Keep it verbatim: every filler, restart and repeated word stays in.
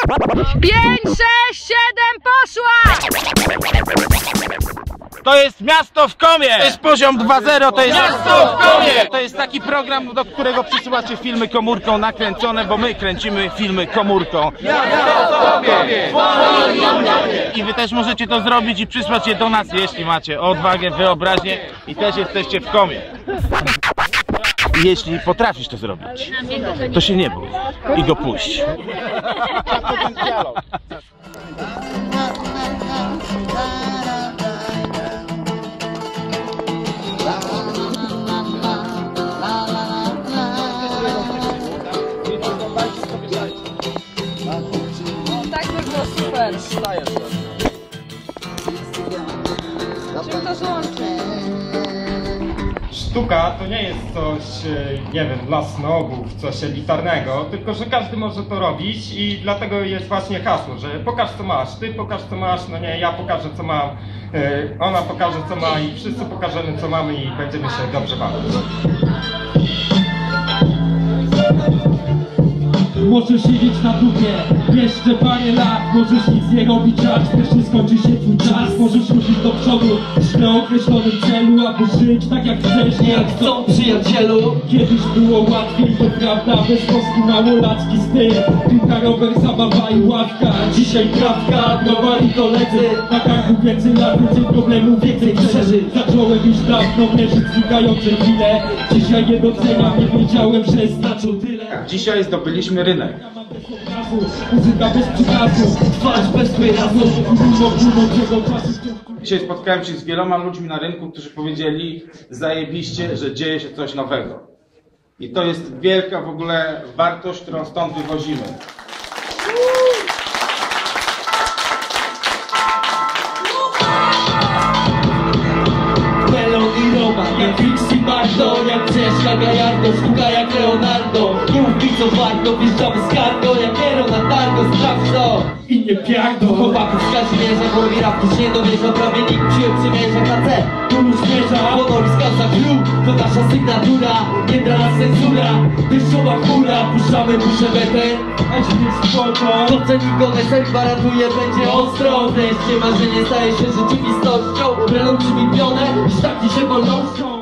Pięć, sześć, siedem, poszła! To jest Miasto w Komie! To jest poziom dwa zero, to jest Miasto w Komie! To jest taki program, do którego przysyłacie filmy komórką nakręcone, bo my kręcimy filmy komórką. Miasto w Komie! I wy też możecie to zrobić i przysłać je do nas, jeśli macie odwagę, wyobraźnię i też jesteście w komie. I jeśli potrafisz to zrobić, to się nie bój i go puść. Tak by było super. Czym to złączy? Sztuka to nie jest coś, nie wiem, dla snobów, coś elitarnego, tylko że każdy może to robić i dlatego jest właśnie hasło, że pokaż co masz, ty pokaż co masz, no nie, ja pokażę co mam, ona pokaże co ma i wszyscy pokażemy co mamy i będziemy się dobrze bawić. Możesz siedzieć na dupie jeszcze parę lat, możesz nic nie robić, aż wreszcie skończy się twój czas. Możesz ruszyć do przodu w określonym celu, aby żyć tak jak chcesz, nie jak chcą przyjacielu. Kiedyś było łatwiej, to prawda, bez polski małolacki styl, piłka, rower, zabawa i ławka. Dzisiaj prawka, browari koledzy, na karku więcej lat, więcej problemów, więcej przeżyć. Zacząłem już dawno mierzyć znikające chwile, dzisiaj nie doceniam, nie wiedziałem, że znaczą tyle. Dzisiaj zdobyliśmy rynek. Muzyka bez przekazu, twarz bez wyrazu. Dzisiaj spotkałem się z wieloma ludźmi na rynku, którzy powiedzieli zajebiście, że dzieje się coś nowego. I to jest wielka w ogóle wartość, którą stąd wywozimy. Jak Fixi Bardo, jak Czesz, jak Gajardo, sztuka jak Leonardo. Nie mów mi co warto, wjeżdżamy z kargo, jak Nero na targo, sprawdź to i nie piardo. Chłopaków z Kazimierza, głowie raptus nie dowierza, prawie nikt przyjął przymierza K C. Tu już mierza, honoriska za klub, to nasza sygnatura, nie dla nas cenzura. Deszczowa chmura, puszczamy muszę betę, a ci nie spoko. Doceni go Neser gwarantuje, będzie ostro. Wreszcie marzenie staje się rzeczywistością, relą przymienione, sztaki się wolnością.